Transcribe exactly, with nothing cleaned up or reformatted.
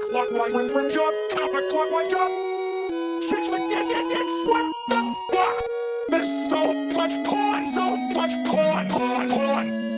Counterclockwise when when jump. Counterclockwise jump. Six with digits. What the fuck? There's so much porn. So much porn. Porn. Porn.